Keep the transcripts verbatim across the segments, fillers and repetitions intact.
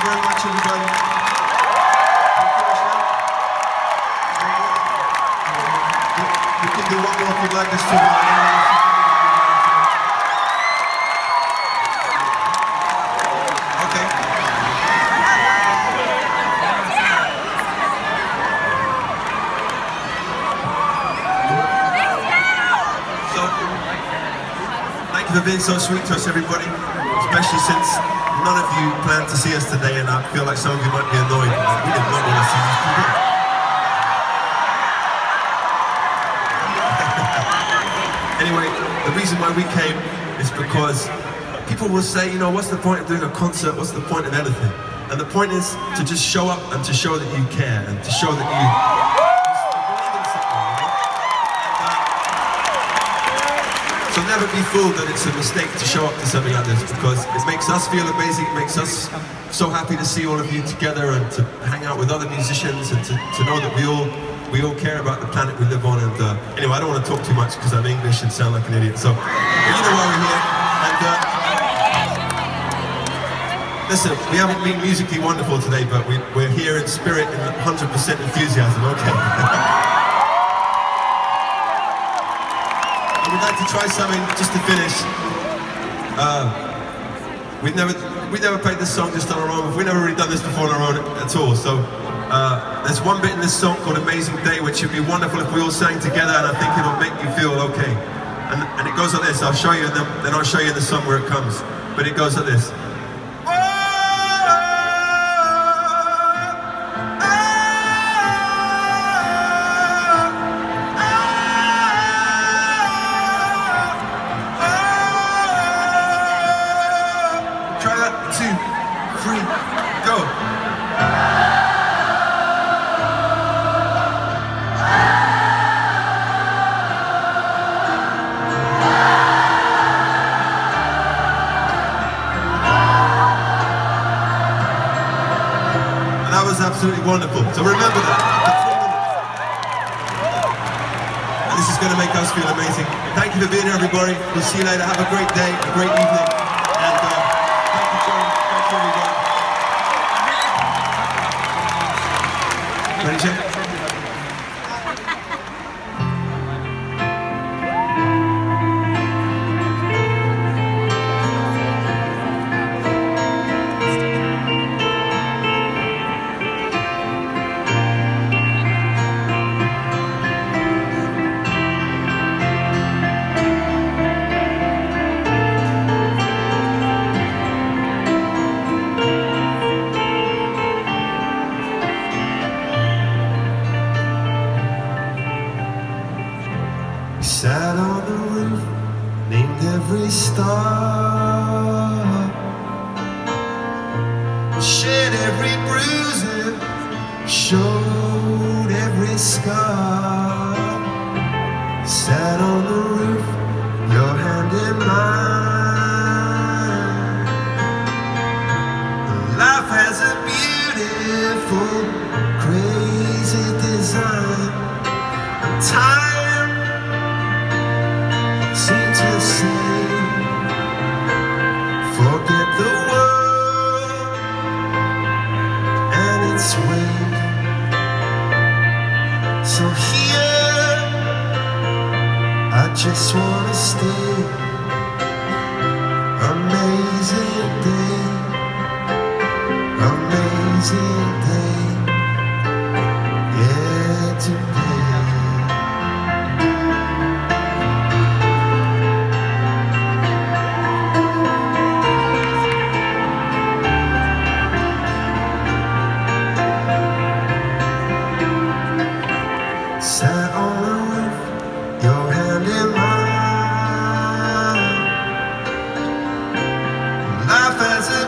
very much, everybody. We can do one more if you'd like us to. Okay. So, thank you for being so sweet to us, everybody. Especially since none of you planned to see us today, and I feel like some of you might be annoyed. We did not want to see you today. Anyway, the reason why we came is because people will say, you know, what's the point of doing a concert? What's the point of anything? And the point is to just show up and to show that you care and to show that you believe in something, you know? And, uh, so never be fooled that it's a mistake to show up to something like this, because it makes us feel amazing. It makes us so happy to see all of you together and to hang out with other musicians and to, to know that we all We all care about the planet we live on. And uh, anyway, I don't want to talk too much because I'm English and sound like an idiot. So, but you know why we're here. And uh, listen, we haven't been musically wonderful today, but we, we're here in spirit and one hundred percent enthusiasm. Okay. And we'd like to try something just to finish. Uh, we've never we've never played this song just on our own. We've never really done this before on our own at all. So. Uh, there's one bit in this song called Amazing Day, which would be wonderful if we all sang together, and I think it'll make you feel okay. And, and it goes like this. I'll show you, and then, then I'll show you the song where it comes. But it goes like this. Try that. Two, three, go. That was absolutely wonderful. So remember that. And this is going to make us feel amazing. Thank you for being here, everybody. We'll see you later. Have a great day, a great evening. And uh, thank you, John. Thank you, everybody. Ready, Jim? Sat on the roof, named every star, shed every bruise and showed every scar. Sat on the roof, your hand in mine. Life has a beautiful, crazy design. And time seem to say, forget the world and its weight. So here, I just wanna stay. Amazing day, amazing day, yeah, today. Sat on the roof, your hand in mine. Life has a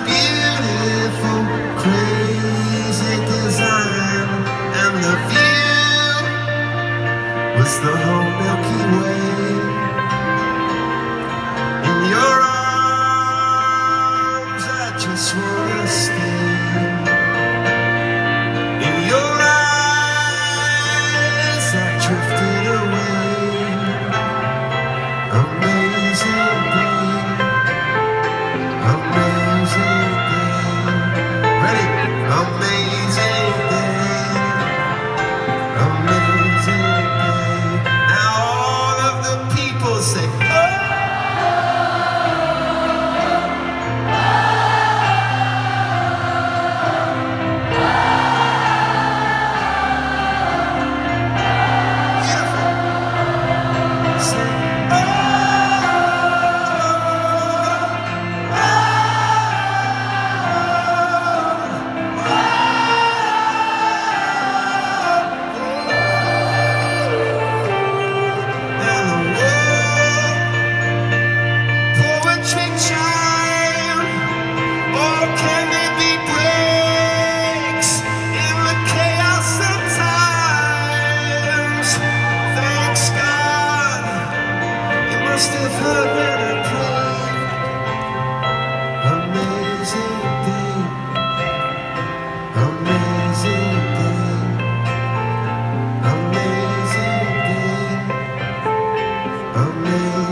sweet chime, or can there be breaks in the chaos of times? Thanks God, you must have heard when I prayed. Amazing day, amazing day, amazing day, amazing.